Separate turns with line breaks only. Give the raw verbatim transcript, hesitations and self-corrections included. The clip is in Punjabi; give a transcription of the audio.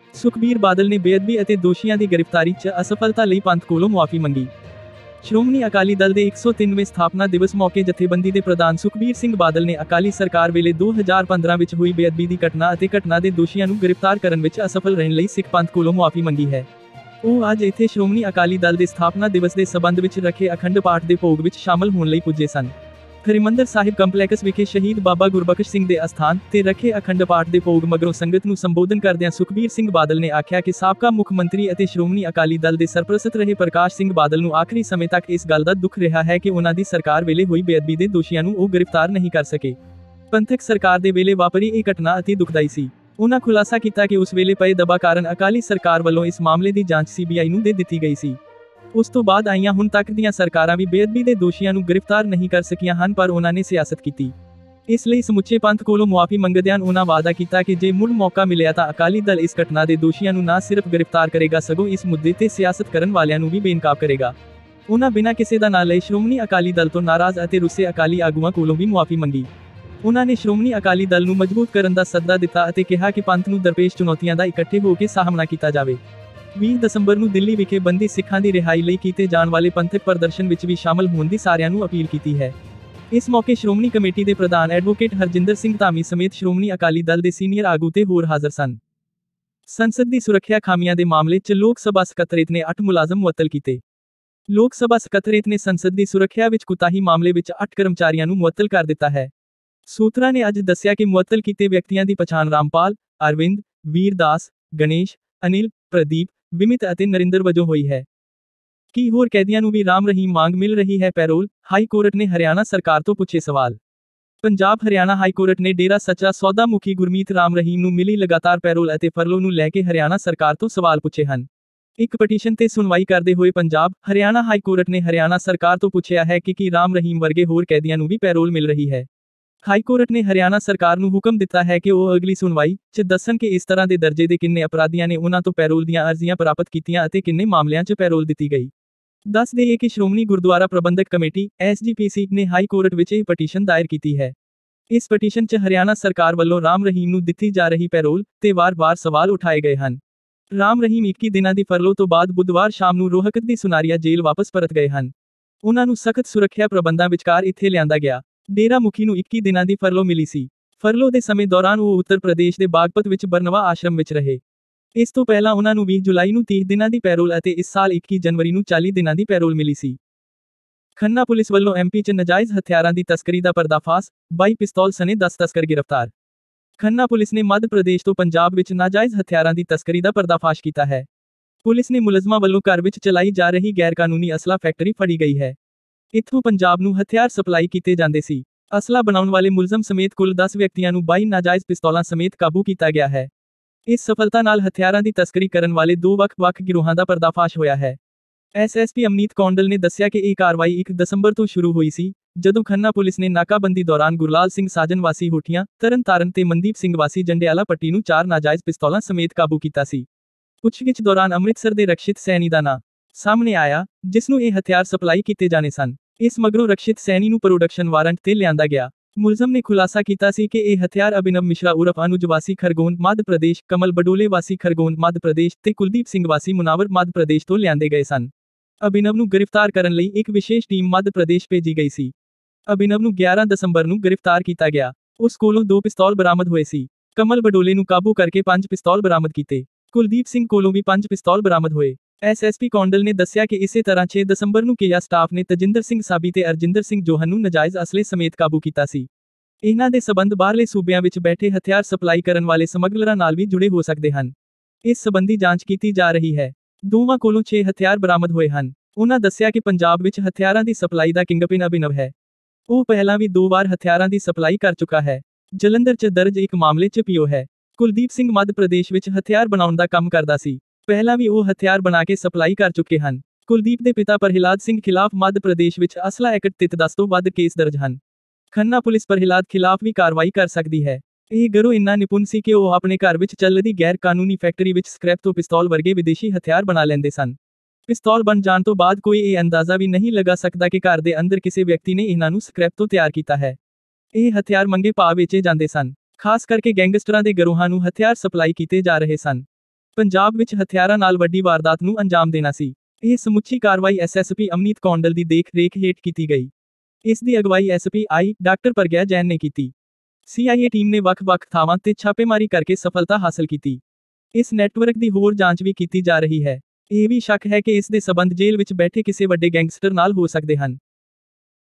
ਸੁਖਬੀਰ ਬਾਦਲ ਨੇ ਬੇਅਦਬੀ ਅਤੇ ਦੋਸ਼ੀਆਂ ਦੀ ਗ੍ਰਿਫਤਾਰੀ 'ਚ ਅਸਫਲਤਾ ਲਈ ਪੰਥ ਕੋਲੋਂ ਮੁਆਫੀ ਮੰਗੀ। ਸ਼੍ਰੋਮਣੀ ਅਕਾਲੀ ਦਲ ਦੇ ਇੱਕ ਸੌ ਤਿੰਨਵੇਂ ਸਥਾਪਨਾ ਦਿਵਸ ਮੌਕੇ ਜਥੇਬੰਦੀ ਦੇ ਪ੍ਰਧਾਨ ਸੁਖਬੀਰ ਸਿੰਘ ਬਾਦਲ ਨੇ ਅਕਾਲੀ ਸਰਕਾਰ ਵੇਲੇ ਦੋ ਹਜ਼ਾਰ ਪੰਦਰਾਂ ਵਿੱਚ ਹੋਈ ਬੇਅਦਬੀ ਦੀ ਘਟਨਾ ਅਤੇ ਘਟਨਾ ਦੇ ਦੋਸ਼ੀਆਂ ਨੂੰ ਗ੍ਰਿਫਤਾਰ ਕਰਨ ਵਿੱਚ ਅਸਫਲ ਰਹਿਣ ਲਈ ਸਿੱਖ ਪੰਥ ਕੋਲੋਂ ਮੁਆਫੀ ਮੰਗੀ ਹੈ। ਉਹ ਅੱਜ ਇੱਥੇ ਸ਼੍ਰੋਮਣੀ ਅਕਾਲੀ ਦਲ ਦੇ ਸਥਾਪਨਾ ਦਿਵਸ ਦੇ ਸਬੰਧ ਵਿੱਚ ਰੱਖੇ ਅਖੰਡ ਪਾਠ ਦੇ ਭੋਗ ਵਿੱਚ ਸ਼ਾਮਲ ਹੋਣ ਲਈ ਪੁੱਜੇ ਸਨ। ਹਰਿਮੰਦਰ ਸਾਹਿਬ ਕੰਪਲੈਕਸ ਵਿਖੇ ਸ਼ਹੀਦ ਬਾਬਾ ਗੁਰਬਖਸ਼ ਸਿੰਘ ਦੇ ਅਸਥਾਨ ਤੇ ਰੱਖੇ ਅਖੰਡ ਪਾਠ ਦੇ ਭੋਗ ਮਗਰੋਂ ਸੰਗਤ ਨੂੰ ਸੰਬੋਧਨ ਕਰਦਿਆਂ ਸੁਖਬੀਰ ਸਿੰਘ ਬਾਦਲ ਨੇ ਆਖਿਆ ਕਿ ਸਾਬਕਾ ਮੁੱਖ ਮੰਤਰੀ ਅਤੇ ਸ਼੍ਰੋਮਣੀ ਅਕਾਲੀ ਦਲ ਦੇ ਸਰਪ੍ਰਸਤ ਰਹੇ ਪ੍ਰਕਾਸ਼ ਸਿੰਘ ਬਾਦਲ ਨੂੰ ਆਖਰੀ ਸਮੇਂ ਤੱਕ ਇਸ ਗੱਲ ਦਾ ਦੁੱਖ ਰਿਹਾ ਹੈ ਕਿ ਉਹਨਾਂ ਦੀ ਸਰਕਾਰ ਵੇਲੇ ਹੋਈ ਬੇਅਦਬੀ ਦੇ ਦੋਸ਼ੀਆਂ ਨੂੰ ਉਹ ਗ੍ਰਿਫਤਾਰ ਨਹੀਂ ਕਰ ਸਕੇ। ਪੰਥਕ ਸਰਕਾਰ ਦੇ ਵੇਲੇ ਵਾਪਰੀ ਇਹ ਘਟਨਾ ਅਤੀ ਦੁਖਦਾਈ ਸੀ। ਉਹਨਾਂ ਖੁਲਾਸਾ ਕੀਤਾ ਕਿ ਉਸ ਵੇਲੇ ਪਏ ਦਬਾਅ ਕਾਰਨ ਅਕਾਲੀ ਸਰਕਾਰ ਵੱਲੋਂ ਇਸ ਮਾਮਲੇ ਦੀ ਜਾਂਚ ਸੀ ਬੀ ਆਈ ਨੂੰ ਦੇ ਦਿੱਤੀ ਗਈ ਸੀ। ਉਸ ਤੋਂ ਬਾਅਦ ਆਈਆਂ ਹੁਣ ਤੱਕ ਦੀਆਂ ਸਰਕਾਰਾਂ ਵੀ ਬੇਅਦਬੀ ਦੇ ਦੋਸ਼ੀਆਂ ਨੂੰ ਗ੍ਰਿਫਤਾਰ ਨਹੀਂ ਕਰ ਸਕੀਆਂ ਹਨ, ਪਰ ਉਹਨਾਂ ਨੇ ਸਿਆਸਤ ਕੀਤੀ। ਇਸ ਲਈ ਸਮੁੱਚੇ ਪੰਥ ਕੋਲੋਂ ਮੁਆਫੀ ਮੰਗਦਿਆਂ ਉਹਨਾਂ ਵਾਅਦਾ ਕੀਤਾ ਕਿ ਜੇ ਮੁੜ ਮੌਕਾ ਮਿਲਿਆ ਤਾਂ ਅਕਾਲੀ ਦਲ ਇਸ ਘਟਨਾ ਦੇ ਦੋਸ਼ੀਆਂ ਨੂੰ ਨਾ ਸਿਰਫ ਗ੍ਰਿਫਤਾਰ ਕਰੇਗਾ ਸਗੋਂ ਇਸ ਮੁੱਦੇ ਤੇ ਸਿਆਸਤ ਕਰਨ ਵਾਲਿਆਂ ਨੂੰ ਵੀ ਬੇਨਕਾਬ ਕਰੇਗਾ। ਉਹਨਾਂ ਬਿਨਾਂ ਕਿਸੇ ਦਾ ਨਾਂ ਲਏ ਸ਼੍ਰੋਮਣੀ ਅਕਾਲੀ ਦਲ ਤੋਂ ਨਾਰਾਜ਼ ਅਤੇ ਰੁੱਸੇ ਅਕਾਲੀ ਆਗੂਆਂ ਕੋਲੋਂ ਵੀ ਮੁਆਫੀ ਮੰਗੀ। ਉਹਨਾਂ ਨੇ ਸ਼੍ਰੋਮਣੀ ਅਕਾਲੀ ਦਲ ਨੂੰ ਮਜ਼ਬੂਤ ਕਰਨ ਦਾ ਸੱਦਾ ਦਿੱਤਾ ਅਤੇ ਕਿਹਾ ਕਿ ਪੰਥ ਨੂੰ ਦਰਪੇਸ਼ ਚੁਣੌਤੀਆਂ ਦਾ ਇਕੱਠੇ ਹੋ ਕੇ ਸਾਹਮਣਾ ਕੀਤਾ ਜਾਵੇ। ਵੀਹ ਦਸੰਬਰ ਨੂੰ ਦਿੱਲੀ ਵਿਖੇ ਬੰਦੀ ਸਿੱਖਾਂ ਦੀ ਰਿਹਾਈ ਲਈ ਕੀਤੇ ਜਾਣ ਵਾਲੇ ਪੰਥਕ ਪ੍ਰਦਰਸ਼ਨ ਵਿੱਚ ਵੀ ਸ਼ਾਮਲ ਹੋਣ ਦੀ ਸਾਰਿਆਂ ਨੂੰ ਅਪੀਲ ਕੀਤੀ ਹੈ। ਇਸ ਮੌਕੇ ਸ਼੍ਰੋਮਣੀ ਕਮੇਟੀ ਦੇ ਪ੍ਰਧਾਨ ਐਡਵੋਕੇਟ ਹਰਜਿੰਦਰ ਸਿੰਘ ਧਾਮੀ ਸਮੇਤ ਸ਼੍ਰੋਮਣੀ ਅਕਾਲੀ ਦਲ ਦੇ ਸੀਨੀਅਰ ਆਗੂ ਤੇ ਹੋਰ ਹਾਜ਼ਰ ਸਨ। ਸੰਸਦ ਦੀ ਸੁਰੱਖਿਆ ਖਾਮੀਆਂ ਦੇ ਮਾਮਲੇ 'ਚ ਲੋਕ ਸਭਾ ਸਕੱਤਰੇਤ ਨੇ ਅੱਠ ਮੁਲਾਜ਼ਮ ਮੁਅੱਤਲ ਕੀਤੇ। ਲੋਕ ਸਭਾ ਸਕੱਤਰੇਤ ਨੇ ਸੰਸਦ ਦੀ ਸੁਰੱਖਿਆ ਵਿੱਚ ਕੁਤਾਹੀ ਮਾਮਲੇ ਵਿੱਚ ਅੱਠ ਕਰਮਚਾਰੀਆਂ ਨੂੰ ਮੁਅੱਤਲ ਕਰ ਦਿੱਤਾ ਹੈ। ਸੂਤਰਾਂ ਨੇ ਅੱਜ ਦੱਸਿਆ ਕਿ ਮੁਅੱਤਲ ਕੀਤੇ ਵਿਅਕਤੀਆਂ ਦੀ ਪਛਾਣ ਰਾਮਪਾਲ, ਅਰਵਿੰਦ, ਵੀਰਦਾਸ, ਗਣੇਸ਼, ਅਨਿਲ, ਪ੍ਰਦੀਪ, ਵਿਮਿਤ ਅਤੇ ਨਰਿੰਦਰ ਵਜੋਂ ਹੋਈ ਹੈ। ਕੀ ਹੋਰ ਕੈਦੀਆਂ ਨੂੰ ਵੀ ਰਾਮ ਰਹੀਮ ਵਾਂਗ ਮਿਲ ਰਹੀ ਹੈ ਪੈਰੋਲ? ਹਾਈ ਕੋਰਟ ਨੇ ਹਰਿਆਣਾ ਸਰਕਾਰ ਤੋਂ ਪੁੱਛੇ ਸਵਾਲ। ਪੰਜਾਬ ਹਰਿਆਣਾ ਹਾਈ ਕੋਰਟ ਨੇ ਡੇਰਾ ਸੱਚਾ ਸੌਦਾ ਮੁਖੀ ਗੁਰਮੀਤ ਰਾਮ ਰਹੀਮ ਨੂੰ ਮਿਲੀ ਲਗਾਤਾਰ ਪੈਰੋਲ ਅਤੇ ਫਰਲੋ ਨੂੰ ਲੈ ਕੇ ਹਰਿਆਣਾ ਸਰਕਾਰ ਤੋਂ ਸਵਾਲ ਪੁੱਛੇ ਹਨ। ਇੱਕ ਪਟੀਸ਼ਨ ਤੇ ਸੁਣਵਾਈ ਕਰਦੇ ਹੋਏ ਪੰਜਾਬ ਹਰਿਆਣਾ ਹਾਈ ਕੋਰਟ ਨੇ ਹਰਿਆਣਾ ਸਰਕਾਰ ਤੋਂ ਪੁੱਛਿਆ ਹੈ ਕਿ ਕੀ ਰਾਮ ਰਹੀਮ ਵਰਗੇ ਹੋਰ ਕੈਦੀਆਂ ਨੂੰ ਵੀ ਪੈਰੋਲ ਮਿਲ ਰਹੀ ਹੈ। ਹਾਈ ਕੋਰਟ ਨੇ ਹਰਿਆਣਾ ਸਰਕਾਰ ਨੂੰ ਹੁਕਮ ਦਿੱਤਾ ਹੈ ਕਿ ਉਹ ਅਗਲੀ ਸੁਣਵਾਈ 'ਚ ਦੱਸਣ ਕਿ ਇਸ ਤਰ੍ਹਾਂ ਦੇ ਦਰਜੇ ਦੇ ਕਿੰਨੇ ਅਪਰਾਧੀਆਂ ਨੇ ਉਹਨਾਂ ਤੋਂ ਪੈਰੋਲ ਦੀਆਂ ਅਰਜ਼ੀਆਂ ਪ੍ਰਾਪਤ ਕੀਤੀਆਂ ਅਤੇ ਕਿੰਨੇ ਮਾਮਲਿਆਂ 'ਚ ਪੈਰੋਲ ਦਿੱਤੀ ਗਈ। ਦੱਸ ਦੇਈਏ ਕਿ Shiromani Gurdwara Parbandhak committee S G P ਸੀ ਨੇ ਹਾਈ ਕੋਰਟ ਵਿੱਚ ਇਹ ਪਟੀਸ਼ਨ ਦਾਇਰ ਕੀਤੀ ਹੈ। ਇਸ ਪਟੀਸ਼ਨ 'ਚ ਹਰਿਆਣਾ ਸਰਕਾਰ ਵੱਲੋਂ ਰਾਮ ਰਹੀਮ ਨੂੰ ਦਿੱਤੀ ਜਾ ਰਹੀ ਪੈਰੋਲ ਤੇ ਵਾਰ-ਵਾਰ ਸਵਾਲ ਉਠਾਏ ਗਏ ਹਨ। ਰਾਮ ਰਹੀਮ ਇੱਕੀ ਦਿਨਾਂ ਦੀ ਫਰਲੋ ਤੋਂ ਬਾਅਦ ਬੁੱਧਵਾਰ ਸ਼ਾਮ ਨੂੰ ਰੋਹਤਕ ਦੀ ਸੁਨਾਰੀਆ ਜੇਲ੍ਹ ਵਾਪਸ ਪਰਤ ਗਏ ਹਨ। ਉਹਨਾਂ ਨੂੰ ਸਖਤ ਸੁਰੱਖਿਆ ਪ੍ਰਬੰਧਾਂ ਵਿਚਕਾਰ ਇੱਥੇ ਲਿਆਂਦਾ ਗਿਆ। ਡੇਰਾ ਮੁਖੀ ਨੂੰ ਇੱਕੀ ਦਿਨਾਂ ਦੀ ਫਰਲੋ ਮਿਲੀ ਸੀ। ਫਰਲੋ ਦੇ ਸਮੇਂ ਦੌਰਾਨ ਉਹ ਉੱਤਰ ਪ੍ਰਦੇਸ਼ ਦੇ ਬਾਗਪਤ ਵਿੱਚ ਬਰਨਵਾ ਆਸ਼ਰਮ ਵਿੱਚ ਰਹੇ। ਇਸ ਤੋਂ ਪਹਿਲਾਂ ਉਹਨਾਂ ਨੂੰ ਵੀਹ ਜੁਲਾਈ ਨੂੰ ਤੀਹ ਦਿਨਾਂ ਦੀ ਪੈਰੋਲ ਅਤੇ ਇਸ ਸਾਲ ਇੱਕੀ ਜਨਵਰੀ ਨੂੰ ਚਾਲੀ ਦਿਨਾਂ ਦੀ ਪੈਰੋਲ ਮਿਲੀ ਸੀ। ਖੰਨਾ ਪੁਲਿਸ ਵੱਲੋਂ ਐਮਪੀ 'ਚ ਨਾਜਾਇਜ਼ ਹਥਿਆਰਾਂ ਦੀ ਤਸਕਰੀ ਦਾ ਪਰਦਾਫਾਸ਼, ਬਾਈ ਪਿਸਤੌਲ ਸਣੇ ਦਸ ਤਸਕਰ ਗ੍ਰਿਫਤਾਰ। ਖੰਨਾ ਪੁਲਿਸ ਨੇ ਮੱਧ ਪ੍ਰਦੇਸ਼ ਤੋਂ ਪੰਜਾਬ ਵਿੱਚ ਨਾਜਾਇਜ਼ ਹਥਿਆਰਾਂ ਦੀ ਤਸਕਰੀ ਦਾ ਪਰਦਾਫਾਸ਼ ਕੀਤਾ ਹੈ। ਪੁਲਿਸ ਨੇ ਮੁਲਜ਼ਮਾਂ ਵੱਲੋਂ ਘਰ ਵਿੱਚ ਚਲਾਈ ਜਾ ਰਹੀ ਗੈਰਕਾਨੂੰਨੀ ਅਸਲਾ ਫੈਕਟਰੀ ਫੜੀ ਗਈ ਹੈ। ਇੱਥੋਂ ਪੰਜਾਬ ਨੂੰ ਹਥਿਆਰ ਸਪਲਾਈ ਕੀਤੇ ਜਾਂਦੇ ਸੀ। ਅਸਲਾ ਬਣਾਉਣ ਵਾਲੇ ਮੁਲਜ਼ਮ ਸਮੇਤ ਕੁੱਲ ਦਸ ਵਿਅਕਤੀਆਂ ਨੂੰ ਬਾਈ ਨਾਜਾਇਜ਼ ਪਿਸਤੌਲਾਂ ਸਮੇਤ ਕਾਬੂ ਕੀਤਾ ਗਿਆ ਹੈ। ਇਸ ਸਫਲਤਾ ਨਾਲ ਹਥਿਆਰਾਂ ਦੀ ਤਸਕਰੀ ਕਰਨ ਵਾਲੇ ਦੋ ਵੱਖ-ਵੱਖ ਗਿਰੋਹਾਂ ਦਾ ਪਰਦਾਫਾਸ਼ ਹੋਇਆ ਹੈ। S S P Amneet Kondal ਨੇ ਦੱਸਿਆ ਕਿ ਇਹ ਕਾਰਵਾਈ ਇੱਕ ਦਸੰਬਰ ਤੋਂ ਸ਼ੁਰੂ ਹੋਈ ਸੀ, ਜਦੋਂ ਖੰਨਾ ਪੁਲਿਸ ਨੇ ਨਾਕਾਬੰਦੀ ਦੌਰਾਨ ਗੁਰਲਾਲ ਸਿੰਘ ਸਾਜਨ ਵਾਸੀ ਹੋਠੀਆਂ, ਤਰਨਤਾਰਨ ਤੇ ਮਨਦੀਪ ਸਿੰਘ ਵਾਸੀ ਜੰਡਿਆਲਾ ਪੱਟੀ ਨੂੰ ਚਾਰ ਨਾਜਾਇਜ਼ ਪਿਸਤੌਲਾਂ ਸਮੇਤ ਕਾਬੂ ਕੀਤਾ ਸੀ। ਪੁੱਛਗਿੱਛ ਦੌਰਾਨ ਅੰਮ੍ਰਿਤਸਰ ਦੇ ਰਕਸ਼ਿਤ ਸੈਣੀ ਦਾ ਨਾਂ ਸਾਹਮਣੇ ਆਇਆ, ਜਿਸ ਨੂੰ ਇਹ ਹਥਿਆਰ ਸਪਲਾਈ ਕੀਤੇ ਜਾਣੇ ਸਨ। ਇਸ ਮਗਰੋਂ ਰਕਸ਼ਿਤ ਸੈਣੀ ਨੂੰ ਪ੍ਰੋਡਕਸ਼ਨ ਵਾਰੰਟ ਤੇ ਲਿਆਂਦਾ ਗਿਆ। ਮੁਲਜ਼ਮ ਨੇ ਖੁਲਾਸਾ ਕੀਤਾ ਸੀ ਕਿ ਇਹ ਹਥਿਆਰ ਅਭਿਨਵ ਮਿਸ਼ਰਾ ਉਰਫ ਅਨੁਜ ਵਾਸੀ ਖਰਗੋਨ ਮੱਧ ਪ੍ਰਦੇਸ਼, ਕਮਲ ਬਡੋਲੇ ਵਾਸੀ ਖਰਗੋਨ ਮੱਧ ਪ੍ਰਦੇਸ਼ ਤੇ ਕੁਲਦੀਪ ਸਿੰਘ ਵਾਸੀ ਮੁਨਾਵਰ ਮੱਧ ਪ੍ਰਦੇਸ਼ ਤੋਂ ਲਿਆਂਦੇ ਗਏ ਸਨ। ਅਭਿਨਵ ਨੂੰ ਗ੍ਰਿਫਤਾਰ ਕਰਨ ਲਈ ਇੱਕ ਵਿਸ਼ੇਸ਼ ਟੀਮ ਮੱਧ ਪ੍ਰਦੇਸ਼ ਭੇਜੀ ਗਈ ਸੀ। ਅਭਿਨਵ ਨੂੰ ਗਿਆਰਾਂ ਦਸੰਬਰ ਨੂੰ ਗ੍ਰਿਫਤਾਰ ਕੀਤਾ ਗਿਆ। ਉਸ ਕੋਲੋਂ ਦੋ ਪਿਸਤੌਲ ਬਰਾਮਦ ਹੋਏ ਸੀ। ਕਮਲ ਬਡੋਲੇ ਨੂੰ ਕਾਬੂ ਕਰਕੇ ਪੰਜ ਪਿਸਤੌਲ ਬਰਾਮਦ ਕੀਤੇ। ਕੁਲਦੀਪ ਸਿੰਘ ਕੋਲੋਂ ਵੀ ਪੰਜ ਪਿਸਤੌਲ ਬਰਾਮਦ ਹੋਏ। ਐਸ ਐਸ ਪੀ ਕੌਂਡਲ ਨੇ ਦੱਸਿਆ ਕਿ ਇਸੇ ਤਰ੍ਹਾਂ ਛੇ ਦਸੰਬਰ ਨੂੰ ਕਿਆ ਸਟਾਫ ਨੇ ਤਜਿੰਦਰ ਸਿੰਘ ਸਾਬੀ ਤੇ ਅਰਜਿੰਦਰ ਸਿੰਘ ਜੋਹਨ ਨੂੰ ਨਾਜਾਇਜ਼ ਅਸਲੇ ਸਮੇਤ ਕਾਬੂ ਕੀਤਾ ਸੀ। ਇਹਨਾਂ ਦੇ ਸਬੰਧ ਬਾਹਰਲੇ ਸੂਬਿਆਂ ਵਿੱਚ ਬੈਠੇ ਹਥਿਆਰ ਸਪਲਾਈ ਕਰਨ ਵਾਲੇ ਸਮਗਲਰਾਂ ਨਾਲ ਵੀ ਜੁੜੇ ਹੋ ਸਕਦੇ ਹਨ। ਇਸ ਸਬੰਧੀ ਜਾਂਚ ਕੀਤੀ ਜਾ ਰਹੀ ਹੈ। ਦੋਵਾਂ ਕੋਲੋਂ ਛੇ ਹਥਿਆਰ ਬਰਾਮਦ ਹੋਏ ਹਨ। ਉਹਨਾਂ ਦੱਸਿਆ ਕਿ ਪੰਜਾਬ ਵਿੱਚ ਹਥਿਆਰਾਂ ਦੀ ਸਪਲਾਈ ਦਾ ਕਿੰਗਪਿਨ ਅਭਿਨਵ ਹੈ। ਉਹ ਪਹਿਲਾਂ ਵੀ ਦੋ ਵਾਰ ਹਥਿਆਰਾਂ ਦੀ ਸਪਲਾਈ ਕਰ ਚੁੱਕਾ ਹੈ। ਜਲੰਧਰ 'ਚ ਦਰਜ ਇੱਕ ਮਾਮਲੇ 'ਚ ਪੀਓ ਹੈ। ਕੁਲਦੀਪ ਸਿੰਘ ਮੱਧ ਪ੍ਰਦੇਸ਼ ਵਿੱਚ ਹਥਿਆਰ ਬਣਾਉਣ ਦਾ ਕੰਮ ਕਰਦਾ ਸੀ। ਪਹਿਲਾਂ ਵੀ ਉਹ ਹਥਿਆਰ ਬਣਾ ਕੇ ਸਪਲਾਈ ਕਰ ਚੁੱਕੇ ਹਨ। ਕੁਲਦੀਪ ਦੇ ਪਿਤਾ ਪ੍ਰਹਿਲਾਦ ਸਿੰਘ ਖਿਲਾਫ ਮੱਧ ਪ੍ਰਦੇਸ਼ ਵਿੱਚ ਅਸਲਾ ਐਕਟ ਤਹਿਤ ਦਸ ਤੋਂ ਵੱਧ ਕੇਸ ਦਰਜ ਹਨ। ਖੰਨਾ ਪੁਲਿਸ ਪ੍ਰਹਿਲਾਦ ਖਿਲਾਫ ਵੀ ਕਾਰਵਾਈ ਕਰ ਸਕਦੀ ਹੈ। ਇਹ ਗਿਰੋਹ ਇੰਨਾ ਨਿਪੁੰਨ ਸੀ ਕਿ ਉਹ ਆਪਣੇ ਘਰ ਵਿੱਚ ਚੱਲਦੀ ਗੈਰ ਕਾਨੂੰਨੀ ਫੈਕਟਰੀ ਵਿੱਚ ਸਕ੍ਰੈਪ ਤੋਂ ਪਿਸਤੌਲ ਵਰਗੇ ਵਿਦੇਸ਼ੀ ਹਥਿਆਰ ਬਣਾ ਲੈਂਦੇ ਸਨ। ਪਿਸਤੌਲ ਬਣ ਜਾਣ ਤੋਂ ਬਾਅਦ ਕੋਈ ਇਹ ਅੰਦਾਜ਼ਾ ਵੀ ਨਹੀਂ ਲਗਾ ਸਕਦਾ ਕਿ ਘਰ ਦੇ ਅੰਦਰ ਕਿਸੇ ਵਿਅਕਤੀ ਨੇ ਇਹਨਾਂ ਨੂੰ ਸਕ੍ਰੈਪ ਤੋਂ ਤਿਆਰ ਕੀਤਾ ਹੈ। ਇਹ ਹਥਿਆਰ ਮੰਗੇ ਭਾਅ ਵੇਚੇ ਜਾਂਦੇ ਸਨ। ਖਾਸ ਕਰਕੇ ਗੈਂਗਸਟਰਾਂ ਦੇ ਗਿਰੋਹਾਂ ਨੂੰ ਹਥਿਆਰ ਸਪਲਾਈ ਕੀਤੇ ਜਾ ਰਹੇ ਸਨ। ਪੰਜਾਬ ਵਿੱਚ ਹਥਿਆਰਾਂ ਨਾਲ ਵੱਡੀ ਵਾਰਦਾਤ ਨੂੰ ਅੰਜਾਮ ਦੇਣਾ ਸੀ। ਇਹ ਸਮੁੱਚੀ ਕਾਰਵਾਈ S S P Amneet Kondal ਦੀ ਦੇਖ ਰੇਖ ਹੇਠ ਕੀਤੀ ਗਈ। ਇਸ ਦੀ ਅਗਵਾਈ S P I doctor Pragya Jain ਨੇ ਕੀਤੀ। ਸੀ ਆਈ ਏ ਟੀਮ ਨੇ ਵੱਖ-ਵੱਖ ਥਾਵਾਂ ਤੇ ਛਾਪੇਮਾਰੀ ਕਰਕੇ ਸਫਲਤਾ ਹਾਸਲ ਕੀਤੀ। ਇਸ ਨੈਟਵਰਕ ਦੀ ਹੋਰ ਜਾਂਚ ਵੀ ਕੀਤੀ ਜਾ ਰਹੀ ਹੈ। ਇਹ ਵੀ ਸ਼ੱਕ ਹੈ ਕਿ ਇਸ ਦੇ ਸਬੰਧ ਜੇਲ੍ਹ ਵਿੱਚ ਬੈਠੇ ਕਿਸੇ ਵੱਡੇ ਗੈਂਗਸਟਰ ਨਾਲ ਹੋ ਸਕਦੇ ਹਨ।